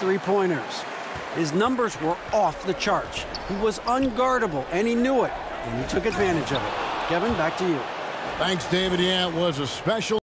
three-pointers. His numbers were off the charts. He was unguardable, and he knew it, and he took advantage of it. Kevin, back to you. Thanks, David. Yeah, it was a special